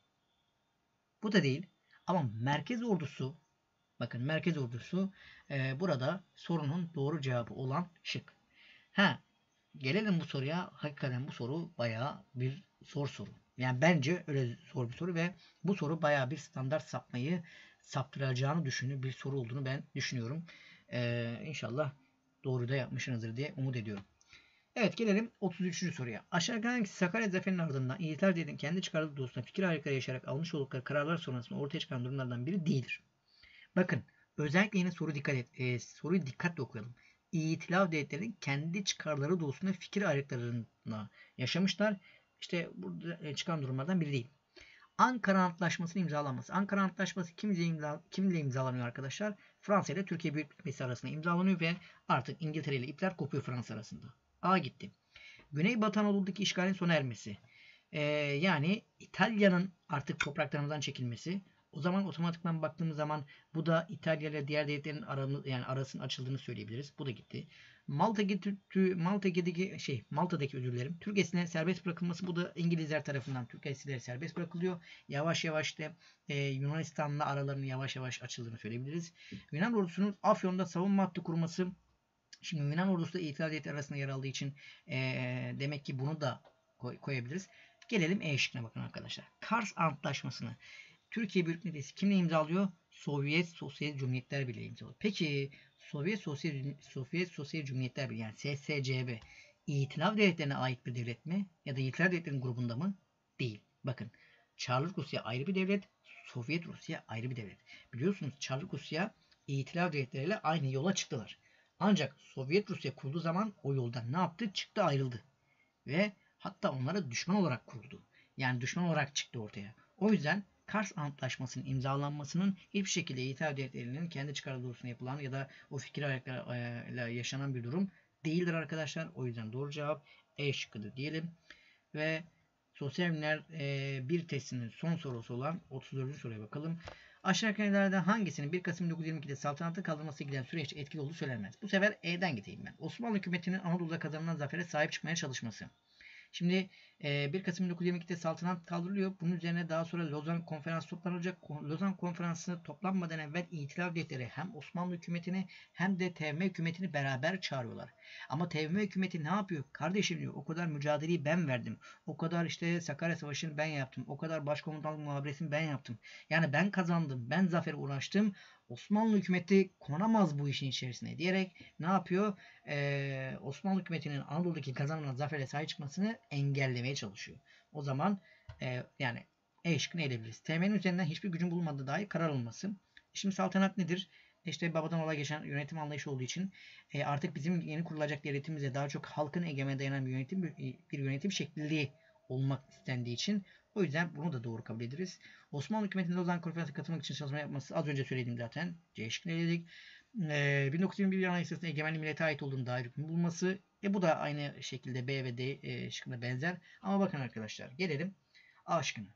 Bu da değil. Ama merkez ordusu, bakın merkez ordusu e, burada sorunun doğru cevabı olan şık. Ha, gelelim bu soruya. Hakikaten bu soru bayağı bir zor soru. Yani bence öyle zor bir soru ve bu soru bayağı bir standart sapmayı saptıracağını düşündüğüm bir soru olduğunu ben düşünüyorum. Ee, İnşallah doğru da yapmışsınızdır diye umut ediyorum. Evet, gelelim otuz üçüncü soruya. Aşağıdaki hangisi Sakarya Zaferi'nin ardından İngiltere Devleti'nin kendi çıkarları doğrultusunda fikir ayrılıkları yaşayarak almış oldukları kararlar sonrasında ortaya çıkan durumlardan biri değildir. Bakın, özellikle yine soru dikkat et, e, soruyu dikkatle okuyalım. İtilaf devletlerinin kendi çıkarları doğrultusunda fikir ayrılıklarına yaşamışlar. İşte burada çıkan durumlardan biri değil. Ankara Antlaşması'nın imzalanması. Ankara Antlaşması kimle, imza, kimle imzalanıyor arkadaşlar? Fransa ile Türkiye Büyük Millet Meclisi arasında imzalanıyor ve artık İngiltere ile ipler kopuyor Fransa arasında. A gitti. Güneybatı Anadolu'daki işgalin sona ermesi. Ee, yani İtalya'nın artık topraklarımızdan çekilmesi. O zaman otomatikman baktığımız zaman bu da İtalya ile diğer devletlerin aramı, yani arasının açıldığını söyleyebiliriz. Bu da gitti. Malta'daki Malta'daki şey Malta'daki özür dilerim. Türk esirlerinin serbest bırakılması, bu da İngilizler tarafından Türk esirleri serbest bırakılıyor. Yavaş yavaş da e, Yunanistan'la aralarının yavaş yavaş açıldığını söyleyebiliriz. Yunan ordusunun Afyon'da savunma hattı kurması. Şimdi Yunan ordusu da İtilaf devletleri arasında yer aldığı için e, demek ki bunu da koy, koyabiliriz. Gelelim E şıkkına bakın arkadaşlar. Kars Antlaşması'nı Türkiye Büyük Millet Meclisi kimle imzalıyor? Sovyet Sosyal Cumhuriyetler Birliği imzalıyor. Peki Sovyet Sosyal Sovyet Sosyal Cumhuriyetler Birliği yani S S C B İtilaf devletlerine ait bir devlet mi? Ya da İtilaf devletlerinin grubunda mı? Değil. Bakın, Çarlık Rusya ayrı bir devlet, Sovyet Rusya ayrı bir devlet. Biliyorsunuz Çarlık Rusya İtilaf devletleriyle aynı yola çıktılar. Ancak Sovyet Rusya kurulduğu zaman o yoldan ne yaptı? Çıktı, ayrıldı. Ve hatta onlara düşman olarak kuruldu. Yani düşman olarak çıktı ortaya. O yüzden Kars Antlaşması'nın imzalanmasının hiçbir şekilde İtilaf devletlerinin kendi çıkarı doğrultusunda yapılan ya da o fikir ayrılıklarıyla yaşanan bir durum değildir arkadaşlar. O yüzden doğru cevap E şıkkıdır diyelim. Ve sosyal bilimler bir testinin son sorusu olan otuz dördüncü soruya bakalım. Aşağıdakilerden hangisinin bir Kasım bin dokuz yüz yirmi ikide saltanatı kaldırılması giden süreçte etkili olduğu söylenmez. Bu sefer E'den gideyim ben. Osmanlı hükümetinin Anadolu'da kazanılan zafere sahip çıkmaya çalışması. Şimdi bir Kasım bin dokuz yüz yirmi ikide saltanat kaldırılıyor. Bunun üzerine daha sonra Lozan Konferansı toplanacak. Lozan Konferansı toplanmadan evvel İtilaf devletleri hem Osmanlı hükümetini hem de T V M hükümetini beraber çağırıyorlar. Ama T V M hükümeti ne yapıyor? Kardeşim diyor, o kadar mücadeleyi ben verdim. O kadar işte Sakarya Savaşı'nı ben yaptım. O kadar başkomutanlık muhaberesini ben yaptım. Yani ben kazandım. Ben zafere ulaştım. Osmanlı hükümeti konamaz bu işin içerisine diyerek ne yapıyor? Ee, Osmanlı hükümetinin Anadolu'daki kazanılan zafere sahip çıkmasını engellemeye çalışıyor. O zaman e, yani E şıkkını edebiliriz. T M N'nin üzerinden hiçbir gücün bulunmadığı dair karar alınması. Şimdi saltanat nedir? İşte babadan ola geçen yönetim anlayışı olduğu için e, artık bizim yeni kurulacak devletimizde daha çok halkın egemenliğine dayanan bir yönetim bir yönetim şekli olmak istendiği için o yüzden bunu da doğru kabul ederiz. Osmanlı hükümetinin Lozan Konferansı'na katılmak için çalışma yapması az önce söyledim zaten. C şıkkını eledik. E, bin dokuz yüz yirmi bir Anayasası'nın egemenliği millete ait olduğunu dair hüküm bulunması. E, bu da aynı şekilde B ve D e, şıkkına benzer. Ama bakın arkadaşlar, gelelim A şıkkına.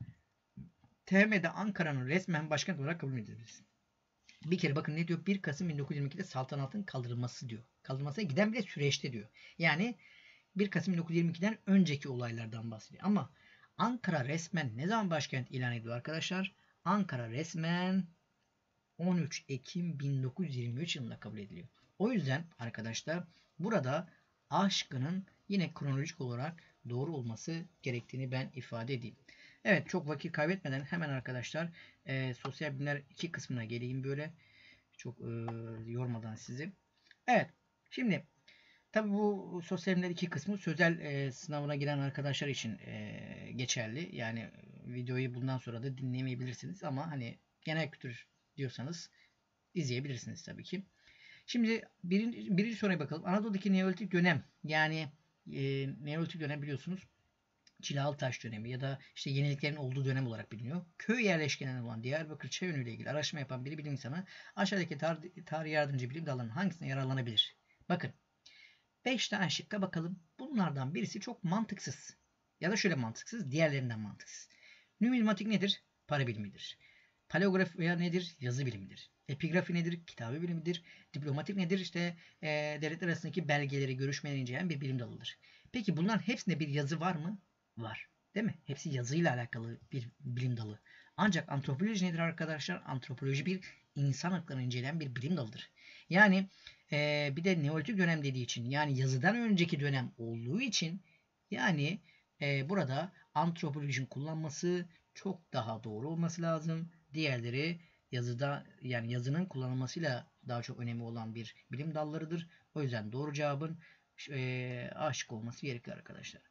T M'de Ankara'nın resmen başkent olarak kabul edilmesi. Bir kere bakın ne diyor? bir Kasım bin dokuz yüz yirmi ikide saltanatın kaldırılması diyor. Kaldırılmasına giden bile süreçte diyor. Yani bir Kasım bin dokuz yüz yirmi ikiden önceki olaylardan bahsediyor. Ama Ankara resmen ne zaman başkent ilan ediyor arkadaşlar? Ankara resmen on üç Ekim bin dokuz yüz yirmi üç yılında kabul ediliyor. O yüzden arkadaşlar burada A şıkkının yine kronolojik olarak doğru olması gerektiğini ben ifade edeyim. Evet, çok vakit kaybetmeden hemen arkadaşlar e, sosyal bilimler iki kısmına geleyim böyle. Çok e, yormadan sizi. Evet. Şimdi tabi bu sosyal bilimler iki kısmı sözel e, sınavına giren arkadaşlar için e, geçerli. Yani videoyu bundan sonra da dinleyemeyebilirsiniz ama hani genel kültür diyorsanız izleyebilirsiniz tabii ki. Şimdi birinci, birinci soruya bakalım. Anadolu'daki Neolitik dönem, yani e, Neolitik dönem biliyorsunuz Cilalı Taş dönemi ya da işte yeniliklerin olduğu dönem olarak biliniyor. Köy yerleşkeninden olan Diyarbakır çay yönüyle ilgili araştırma yapan bir bilim insanı aşağıdaki tar tarih yardımcı bilim dallarının hangisine yararlanabilir? Bakın, beş tane şıkka bakalım. Bunlardan birisi çok mantıksız. Ya da şöyle mantıksız, diğerlerinden mantıksız. Numizmatik nedir? Para bilimidir. Paleografi nedir? Yazı bilimidir. Epigrafi nedir? Kitabe bilimidir. Diplomatik nedir? İşte e, devletler arasındaki belgeleri, görüşmeleri inceleyen bir bilim dalıdır. Peki bunların hepsinde bir yazı var mı? Var. Değil mi? Hepsi yazıyla alakalı bir bilim dalı. Ancak antropoloji nedir arkadaşlar? Antropoloji bir insan haklarını inceleyen bir bilim dalıdır. Yani e, bir de Neolitik dönem dediği için, yani yazıdan önceki dönem olduğu için, yani e, burada antropolojinin kullanması çok daha doğru olması lazım. Diğerleri yazıda, yani yazının kullanılmasıyla daha çok önemli olan bir bilim dallarıdır. O yüzden doğru cevabın e, aşık olması gerekir arkadaşlar.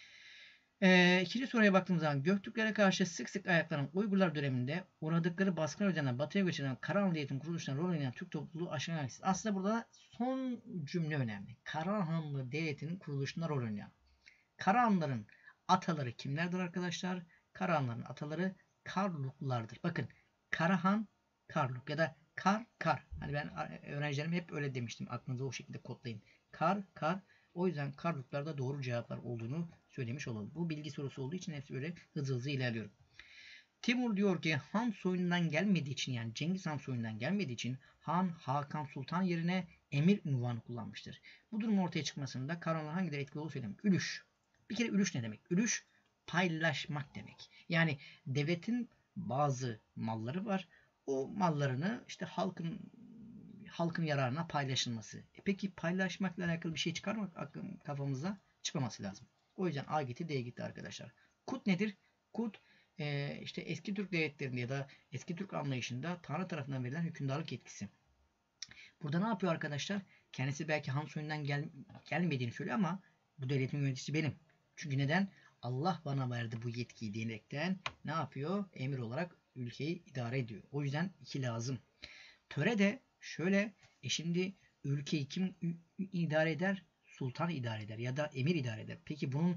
E, ikinci soruya baktığımız zaman Göktürklere karşı sık sık ayaklanan Uygurlar döneminde uğradıkları baskın üzerinden batıya göç eden Karahanlı eğitim kuruluşlarına rol oynayan Türk topluluğu aşağı hangisi? Aslında burada son cümle önemli. Karahanlı devletinin kuruluşuna rol oynayan. Karahanlıların ataları kimlerdir arkadaşlar? Karahanlıların ataları Karluklulardır. Bakın Karahan, Karluk ya da Kar, Kar. Hani ben öğrencilerime hep öyle demiştim. Aklınıza o şekilde kodlayın. Kar, Kar. O yüzden Karluklarda doğru cevaplar olduğunu söylemiş olalım. Bu bilgi sorusu olduğu için hepsi böyle hızlı hızlı ilerliyorum. Timur diyor ki Han soyundan gelmediği için, yani Cengiz Han soyundan gelmediği için Han Hakan Sultan yerine emir unvanı kullanmıştır. Bu durum ortaya çıkmasında Karahanlılar hangileri etkili olduğunu söyleyeyim. Ülüş. Bir kere ülüş ne demek? Ülüş paylaşmak demek. Yani devletin bazı malları var. O mallarını işte halkın halkın yararına paylaşılması. E peki paylaşmakla alakalı bir şey çıkarmak aklım kafamıza çıkmaması lazım. O yüzden A gitti, D gitti arkadaşlar. Kut nedir? Kut e, işte eski Türk devletlerinde ya da eski Türk anlayışında Tanrı tarafından verilen hükümdarlık yetkisi. Burada ne yapıyor arkadaşlar? Kendisi belki Han soyundan gel, gelmediğini söylüyor ama bu devletin yöneticisi benim. Çünkü neden? Allah bana verdi bu yetkiyi diyerekten ne yapıyor? Emir olarak ülkeyi idare ediyor. O yüzden iki lazım. Töre de şöyle, e şimdi ülkeyi kim idare eder? Sultan idare eder ya da emir idare eder. Peki bunun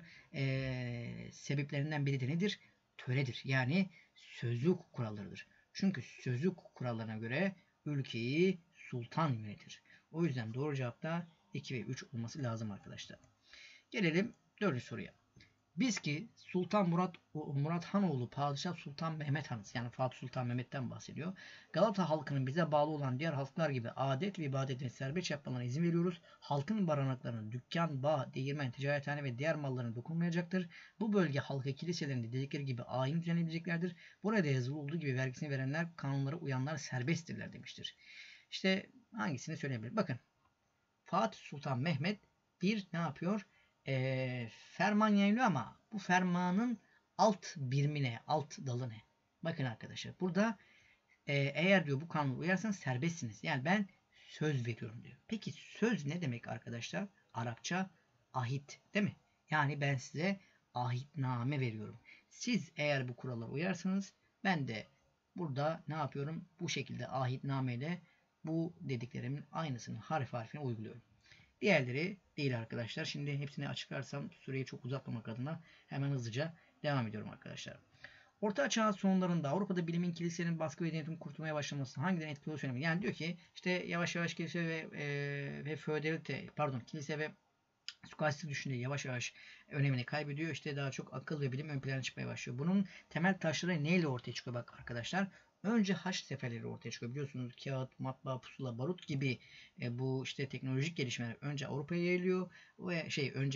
e, sebeplerinden biri de nedir? Töredir. Yani sözlük kurallarıdır. Çünkü sözlük kurallarına göre ülkeyi sultan yönetir. O yüzden doğru cevap da iki ve üç olması lazım arkadaşlar. Gelelim dördüncü soruya. Biz ki Sultan Murat Murat Hanoğlu Padişah Sultan Mehmet Han'ız. Yani Fatih Sultan Mehmet'ten bahsediyor. Galata halkının bize bağlı olan diğer halklar gibi adet ve ibadetini serbest yapmalarına izin veriyoruz. Halkın barınaklarının dükkan, bağ, değirmen, ticarethane ve diğer mallarına dokunmayacaktır. Bu bölge halka kiliselerinde dedikleri gibi ayin düzenleyebileceklerdir. Burada yazılı olduğu gibi vergisini verenler, kanunlara uyanlar serbesttirler demiştir. İşte hangisini söyleyebilir? Bakın Fatih Sultan Mehmet bir ne yapıyor? E, ferman yayınlıyor ama bu fermanın alt birimi ne? Alt dalı ne? Bakın arkadaşlar burada e, eğer diyor bu kanuna uyarsanız serbestsiniz. Yani ben söz veriyorum diyor. Peki söz ne demek arkadaşlar? Arapça ahit değil mi? Yani ben size ahitname veriyorum. Siz eğer bu kurallara uyarsanız ben de burada ne yapıyorum? Bu şekilde ahitnameyle bu dediklerimin aynısını harf harfine uyguluyorum. Diğerleri değil arkadaşlar. Şimdi hepsini açıklarsam süreyi çok uzatmamak adına hemen hızlıca devam ediyorum arkadaşlar. Orta Çağ sonlarında Avrupa'da bilimin kilisenin baskı ve denetim kurtulmaya başlaması hangilerine etkili olduğu söylenir. Yani diyor ki işte yavaş yavaş kilise ve e, ve feodalite pardon kilise ve skolastik düşünce yavaş yavaş önemini kaybediyor. İşte daha çok akıl ve bilim ön plana çıkmaya başlıyor. Bunun temel taşları neyle ortaya çıkıyor bak arkadaşlar. Önce haç seferleri ortaya çıkıyor. Biliyorsunuz kağıt, matbaa, pusula, barut gibi e, bu işte teknolojik gelişmeler önce Avrupa'ya yayılıyor ve şey önce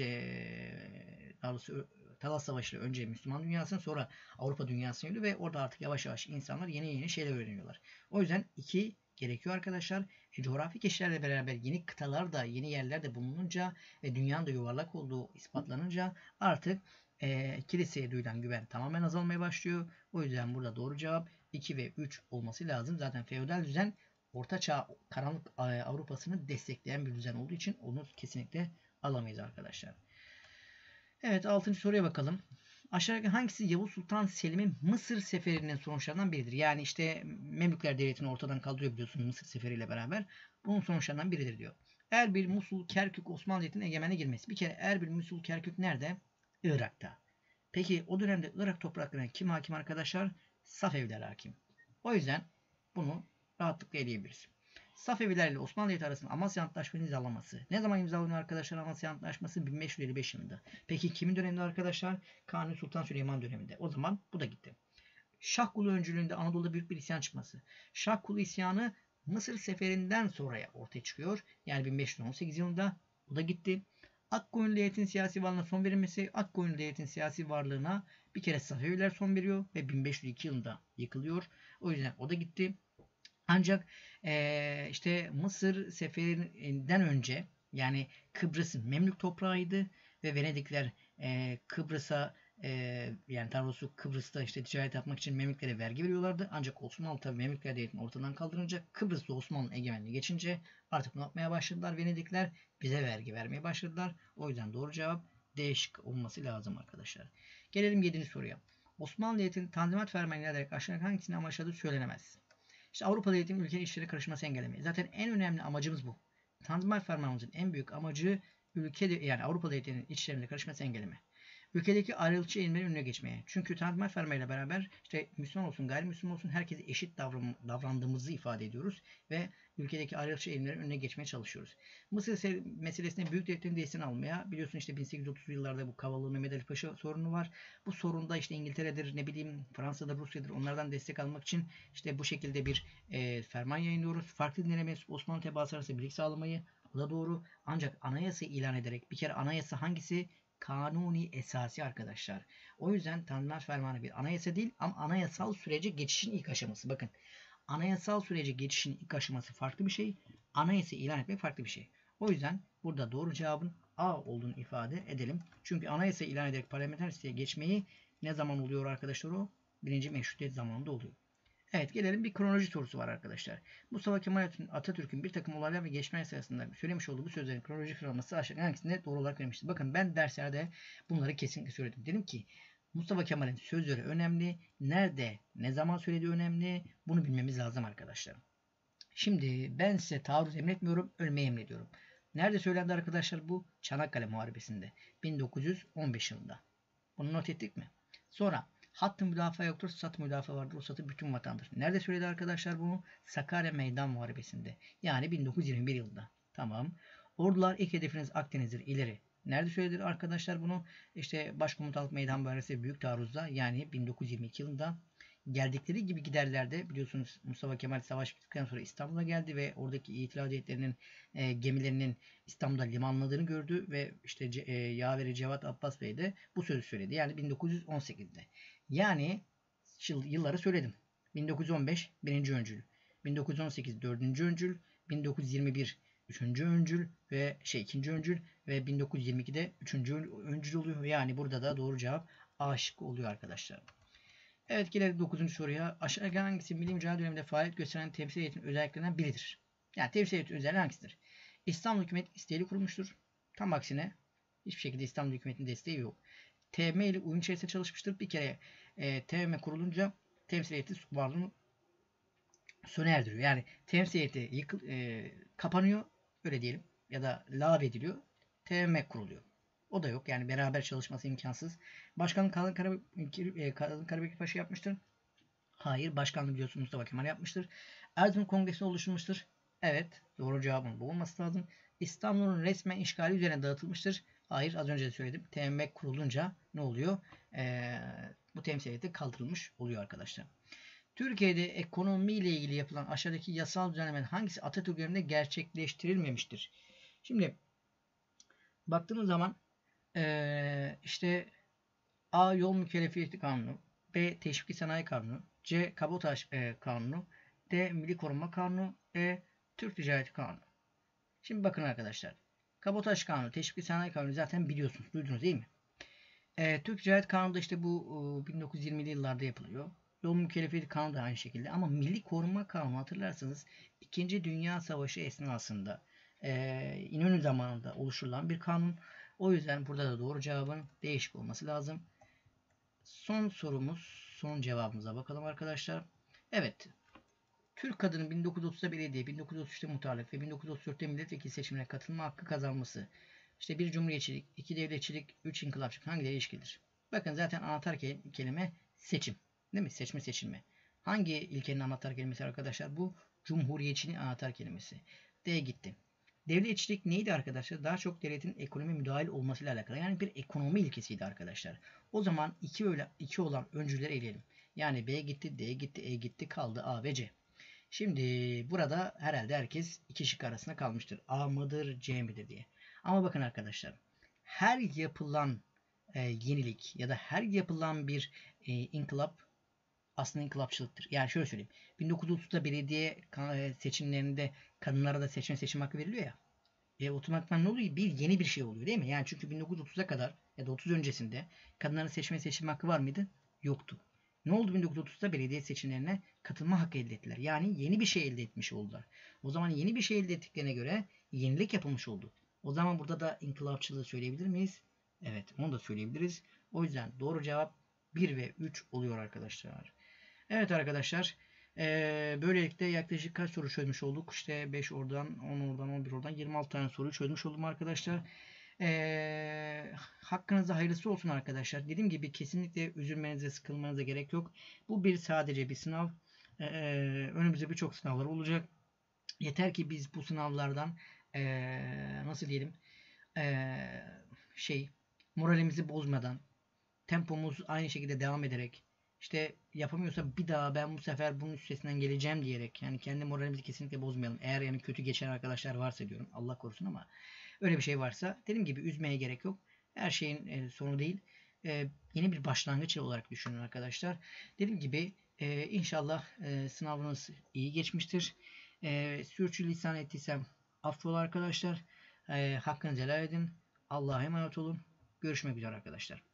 e, daha doğrusu Talas Savaşı önce Müslüman dünyasına sonra Avrupa dünyasına yayılıyor ve orada artık yavaş yavaş insanlar yeni yeni şeyler öğreniyorlar. O yüzden iki gerekiyor arkadaşlar. E, coğrafi keşiflerle beraber yeni kıtalar yeni yerlerde bulununca ve dünyanın da yuvarlak olduğu ispatlanınca artık e, kiliseye duyulan güven tamamen azalmaya başlıyor. O yüzden burada doğru cevap iki ve üç olması lazım. Zaten feodal düzen Orta Çağ karanlık Avrupa'sını destekleyen bir düzen olduğu için onu kesinlikle alamayız arkadaşlar. Evet altıncı soruya bakalım. Aşağıdaki hangisi Yavuz Sultan Selim'in Mısır seferinin sonuçlarından biridir? Yani işte Memlükler Devleti'ni ortadan kaldırıyor biliyorsunuz Mısır seferiyle beraber. Bunun sonuçlarından biridir diyor. Erbil, Musul, Kerkük, Osmanlı Devleti'nin egemenliğe girmesi. Bir kere Erbil, Musul, Kerkük nerede? Irak'ta. Peki o dönemde Irak topraklarına kim hakim arkadaşlar? Safeviler hakim. O yüzden bunu rahatlıkla eleyebiliriz. Safeviler ile Osmanlı Devleti arasında Amasya Antlaşması imzalanması. Ne zaman imzalanıyor arkadaşlar Amasya Antlaşması? bin beş yüz elli beş yılında. Peki kimin döneminde arkadaşlar? Kanuni Sultan Süleyman döneminde. O zaman bu da gitti. Şahkulu öncülüğünde Anadolu'da büyük bir isyan çıkması. Şahkulu isyanı Mısır seferinden sonraya ortaya çıkıyor. Yani bin beş yüz on sekiz yılında. Bu da gitti. Akkoyunlu Devleti'nin siyasi varlığına son verilmesi. Akkoyunlu Devleti'nin siyasi varlığına bir kere Safeviler son veriyor ve bin beş yüz iki yılında yıkılıyor. O yüzden o da gitti. Ancak ee, işte Mısır seferinden önce yani Kıbrıs Memlük toprağıydı ve Venedikler ee, Kıbrıs'a ee, yani daha doğrusu Kıbrıs'ta işte ticaret yapmak için Memlüklere vergi veriyorlardı. Ancak Osmanlı tabi Memlükler devletini ortadan kaldırınca Kıbrıs'ta Osmanlı egemenliği geçince artık ne yapmaya başladılar Venedikler? Bize vergi vermeye başladılar. O yüzden doğru cevap değişik olması lazım arkadaşlar. Gelelim yedinci soruya. Osmanlı Devleti'nin Tanzimat Fermanı ederek aşağıdaki hangisini amaçladığı söylenemez. İşte Avrupa Devleti'nin ülkenin işleri karışması engellemeyi. Zaten en önemli amacımız bu. Tanzimat Fermanımızın en büyük amacı ülke yani Avrupa Devleti'nin içlerinde karışması engelleme. Ülkedeki ayrılıkçı eğilimlerin önüne geçmeye. Çünkü Tanzimat Fermanı ile beraber işte Müslüman olsun gayrimüslim olsun herkese eşit davran davrandığımızı ifade ediyoruz ve ülkedeki ayrılıkçı eğilimlerin önüne geçmeye çalışıyoruz. Mısır meselesinde büyük devletlerin desteğini almaya biliyorsun işte bin sekiz yüz otuzlu yıllarda bu Kavalı Mehmet Ali Paşa sorunu var. Bu sorunda işte İngiltere'dir ne bileyim Fransa'dır Rusya'dır onlardan destek almak için işte bu şekilde bir e, ferman yayınlıyoruz. Farklı dinlere mensup Osmanlı tebaası arasında birlik sağlamayı. Bu da doğru. Ancak anayasa ilan ederek bir kere anayasa hangisi? Kanuni esası arkadaşlar. O yüzden Tanzimat Fermanı bir anayasa değil ama anayasal sürece geçişin ilk aşaması. Bakın anayasal sürece geçişin ilk aşaması farklı bir şey. Anayasa ilan etmek farklı bir şey. O yüzden burada doğru cevabın A olduğunu ifade edelim. Çünkü anayasa ilan ederek parlamenter sisteme geçmeyi ne zaman oluyor arkadaşlar o? Birinci meşrutiyet zamanında oluyor. Evet gelelim bir kronoloji sorusu var arkadaşlar. Mustafa Kemal Atatürk'ün bir takım olaylar ve gelişmeler sırasında söylemiş olduğu bu sözlerin kronolojik sıralaması aşağıdaki hangisinde doğru olarak verilmiştir? Bakın ben derslerde bunları kesinlikle söyledim. Dedim ki Mustafa Kemal'in sözleri önemli. Nerede, ne zaman söylediği önemli. Bunu bilmemiz lazım arkadaşlar. Şimdi ben size taarruz emretmiyorum, ölmeyi emrediyorum. Nerede söylendi arkadaşlar bu? Çanakkale Muharebesi'nde. bin dokuz yüz on beş yılında. Bunu not ettik mi? Sonra hattı müdafaa yoktur, sat müdafaa vardır. O satı bütün vatandır. Nerede söyledi arkadaşlar bunu? Sakarya Meydan Muharebesi'nde. Yani bin dokuz yüz yirmi bir yılında. Tamam. Ordular ilk hedefiniz Akdeniz'dir. İleri. Nerede söyledi arkadaşlar bunu? İşte Başkomutanlık Meydan Muharebesi Büyük Taarruz'da yani bin dokuz yüz yirmi iki yılında. Geldikleri gibi giderlerde biliyorsunuz Mustafa Kemal savaş bittikten sonra İstanbul'a geldi ve oradaki İtilaf Devletleri'nin e, gemilerinin İstanbul'da limanladığını gördü ve işte e, Yaveri Cevat Abbas Bey de bu sözü söyledi. Yani bin dokuz yüz on sekizde. Yani yılları söyledim. bin dokuz yüz on beş birinci öncül, bin dokuz yüz on sekiz dördüncü öncül, bin dokuz yüz yirmi bir üçüncü öncül ve şey ikinci öncül ve bin dokuz yüz yirmi ikide üçüncü öncül oluyor. Yani burada da doğru cevap A şıkkı oluyor arkadaşlar. Evet gelelim dokuzuncu soruya. Aşağıdaki hangisi milli mücadele döneminde faaliyet gösteren temsil heyetinin özelliklerinden biridir? Yani temsil heyetinin özelliği hangisidir? İstanbul hükümeti isteğiyle kurulmuştur. Tam aksine hiçbir şekilde İstanbul hükümetinin desteği yok. T M ile uyum içerisinde çalışmıştır. Bir kere e, T M kurulunca temsil heyeti varlığını sona erdiriyor. Yani temsil heyeti yıkıl, e, kapanıyor öyle diyelim ya da lağvediliyor. T M kuruluyor. O da yok. Yani beraber çalışması imkansız. Başkanlık Kalın Karabekir, Kalın Karabekir Paşa yapmıştır. Hayır. Başkanlığı biliyorsunuz Mustafa Kemal yapmıştır. Erzurum Kongresi oluşturmuştur. Evet. Doğru cevabın bu olması lazım. İstanbul'un resmen işgali üzerine dağıtılmıştır. Hayır. Az önce de söyledim. T M kurulunca ne oluyor? Ee, bu temsiliyeti kaldırılmış oluyor arkadaşlar. Türkiye'de ekonomi ile ilgili yapılan aşağıdaki yasal düzenlemenin hangisi Atatürk döneminde gerçekleştirilmemiştir? Şimdi baktığımız zaman ee, işte A. Yol Mükellefiyeti Kanunu, B. Teşviki Sanayi Kanunu, C. Kabotaj e, Kanunu, D. Milli Koruma Kanunu, E. Türk Ticareti Kanunu. Şimdi bakın arkadaşlar. Kabotaj Kanunu, Teşviki Sanayi Kanunu zaten biliyorsunuz, duydunuz değil mi? E, Türk Ticaret Kanunu da işte bu e, bin dokuz yüz yirmili yıllarda yapılıyor. Yol Mükellefiyeti Kanunu da aynı şekilde ama Milli Koruma Kanunu hatırlarsanız İkinci Dünya Savaşı esnasında e, İnönü zamanında oluşturulan bir kanun. O yüzden burada da doğru cevabın değişik olması lazım. Son sorumuz, son cevabımıza bakalım arkadaşlar. Evet. Türk kadının bin dokuz yüz otuzda belediye, bin dokuz yüz otuz üçte muhtarlık ve bin dokuz yüz otuz dörtte milletvekili seçimine katılma hakkı kazanması. İşte bir cumhuriyetçilik, iki devletçilik, üç inkılapçılık hangileri ilişkilidir? Bakın zaten anahtar kelime seçim. Değil mi? Seçme seçilme. Hangi ilkenin anahtar kelimesi arkadaşlar? Bu cumhuriyetçinin anahtar kelimesi. D gitti. Devletçilik neydi arkadaşlar? Daha çok devletin ekonomi müdahil olmasıyla alakalı. Yani bir ekonomi ilkesiydi arkadaşlar. O zaman iki öyle iki olan öncüleri eleyelim. Yani B gitti, D gitti, E gitti, kaldı A ve C. Şimdi burada herhalde herkes iki şık arasında kalmıştır. A mıdır, C midir diye. Ama bakın arkadaşlar, her yapılan e, yenilik ya da her yapılan bir e, inkılap aslında inkılapçılıktır. Yani şöyle söyleyeyim. bin dokuz yüz otuzda belediye seçimlerinde kadınlara da seçme seçim hakkı veriliyor ya. E, otomatikman ne oluyor? Bir yeni bir şey oluyor değil mi? Yani çünkü bin dokuz yüz otuza kadar ya da otuz öncesinde kadınların seçme seçim hakkı var mıydı? Yoktu. Ne oldu bin dokuz yüz otuzda belediye seçimlerine katılma hakkı elde ettiler. Yani yeni bir şey elde etmiş oldular. O zaman yeni bir şey elde ettiklerine göre yenilik yapılmış oldu. O zaman burada da inkılapçılığı söyleyebilir miyiz? Evet, onu da söyleyebiliriz. O yüzden doğru cevap bir ve üç oluyor arkadaşlar. Evet arkadaşlar. Ee, böylelikle yaklaşık kaç soru çözmüş olduk? İşte beş oradan, on oradan, on bir oradan yirmi altı tane soru çözmüş oldum arkadaşlar. Ee, hakkınızda hayırlısı olsun arkadaşlar. Dediğim gibi kesinlikle üzülmenize, sıkılmanıza gerek yok. Bu bir sadece bir sınav. Ee, önümüzde birçok sınavlar olacak. Yeter ki biz bu sınavlardan ee, nasıl diyelim ee, şey moralimizi bozmadan, tempomuz aynı şekilde devam ederek, işte yapamıyorsa bir daha ben bu sefer bunun üstesinden geleceğim diyerek, yani kendi moralimizi kesinlikle bozmayalım. Eğer yani kötü geçen arkadaşlar varsa diyorum, Allah korusun, ama öyle bir şey varsa dediğim gibi üzmeye gerek yok. Her şeyin e, sonu değil. E, yeni bir başlangıç olarak düşünün arkadaşlar. Dediğim gibi e, inşallah e, sınavınız iyi geçmiştir. E, sürçülisan ettiysem affola arkadaşlar. E, hakkınızı helal edin. Allah'a emanet olun. Görüşmek üzere arkadaşlar.